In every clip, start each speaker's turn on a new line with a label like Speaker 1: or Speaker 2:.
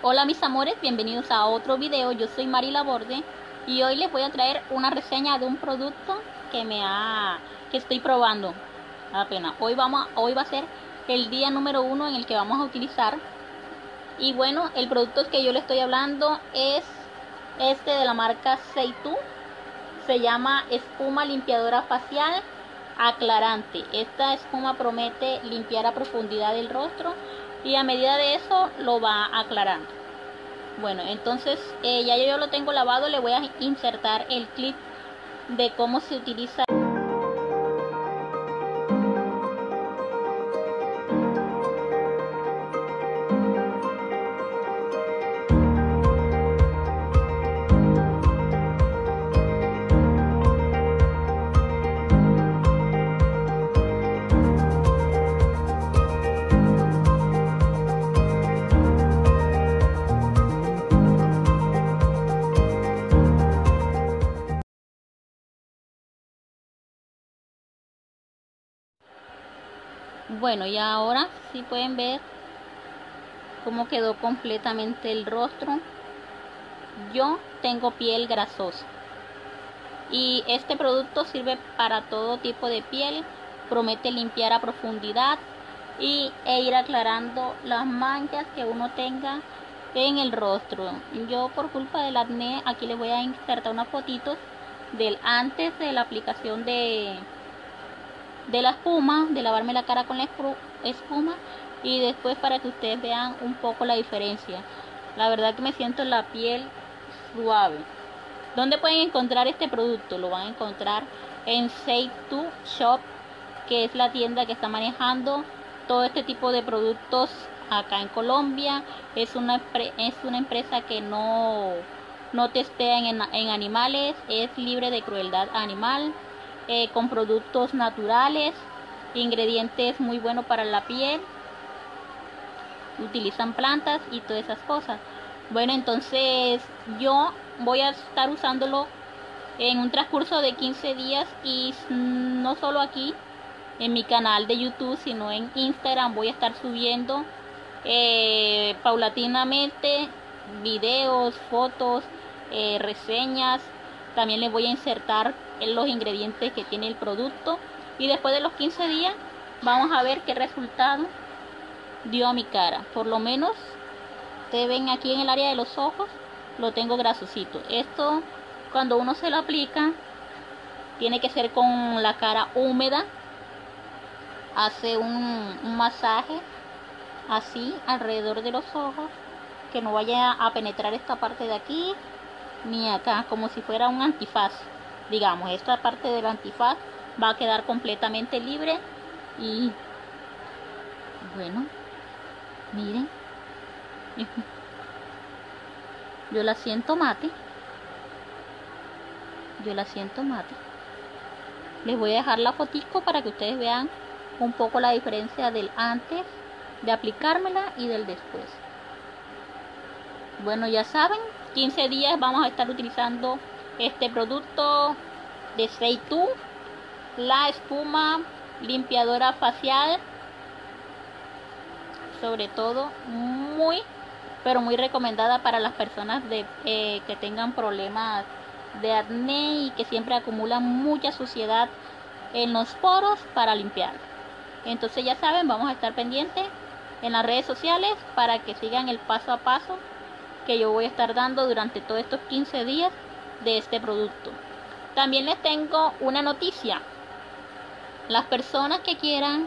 Speaker 1: Hola mis amores, bienvenidos a otro video. Yo soy Mari Laborde y hoy les voy a traer una reseña de un producto que estoy probando apenas. Hoy va a ser el día número 1 en el que vamos a utilizar. Y bueno, el producto que yo le estoy hablando es este de la marca Seitu. Se llama espuma limpiadora facial aclarante. Esta espuma promete limpiar a profundidad el rostro y a medida de eso lo va aclarando. Bueno, entonces ya yo lo tengo lavado. Le voy a insertar el clip de cómo se utiliza. Bueno, y ahora sí pueden ver cómo quedó completamente el rostro. Yo tengo piel grasosa y este producto sirve para todo tipo de piel. Promete limpiar a profundidad e ir aclarando las manchas que uno tenga en el rostro. Yo, por culpa del acné, aquí les voy a insertar unas fotitos del antes de la aplicación de la espuma, de lavarme la cara con la espuma, y después para que ustedes vean un poco la diferencia. La verdad que me siento la piel suave. ¿Dónde pueden encontrar este producto? Lo van a encontrar en Seitu Shop, que es la tienda que está manejando todo este tipo de productos acá en Colombia. Es una empresa que no testea en animales, es libre de crueldad animal, con productos naturales, ingredientes muy buenos para la piel, utilizan plantas y todas esas cosas. Bueno, entonces yo voy a estar usándolo en un transcurso de 15 días y no solo aquí en mi canal de YouTube, sino en Instagram voy a estar subiendo paulatinamente videos, fotos, reseñas. También les voy a insertar los ingredientes que tiene el producto, y después de los 15 días vamos a ver qué resultado dio a mi cara. Por lo menos ustedes ven aquí en el área de los ojos lo tengo grasosito. Esto, cuando uno se lo aplica, tiene que ser con la cara húmeda. Hace un masaje así alrededor de los ojos, que no vaya a penetrar esta parte de aquí ni acá, como si fuera un antifaz. Digamos, esta parte del antifaz va a quedar completamente libre. Y bueno, miren, yo la siento mate. Les voy a dejar la fotico para que ustedes vean un poco la diferencia del antes de aplicármela y del después. Bueno, ya saben, 15 días vamos a estar utilizando este producto de Seitu, la espuma limpiadora facial. Sobre todo muy recomendada para las personas que tengan problemas de acné y que siempre acumulan mucha suciedad en los poros para limpiar. Entonces ya saben, vamos a estar pendientes en las redes sociales para que sigan el paso a paso que yo voy a estar dando durante todos estos 15 días de este producto. También les tengo una noticia. Las personas que quieran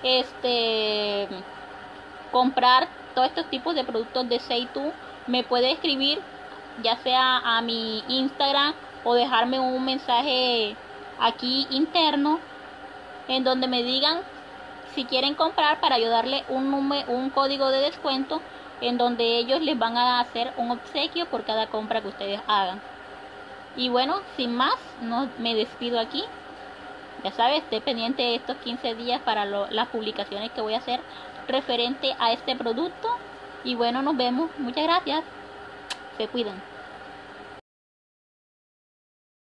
Speaker 1: comprar todos estos tipos de productos de Seitu, me puede escribir ya sea a mi Instagram o dejarme un mensaje aquí interno en donde me digan si quieren comprar, para yo darle un código de descuento en donde ellos les van a hacer un obsequio por cada compra que ustedes hagan. Y bueno, sin más, me despido aquí. Ya sabes, esté pendiente de estos 15 días para las publicaciones que voy a hacer referente a este producto. Y bueno, nos vemos. Muchas gracias. Se cuidan.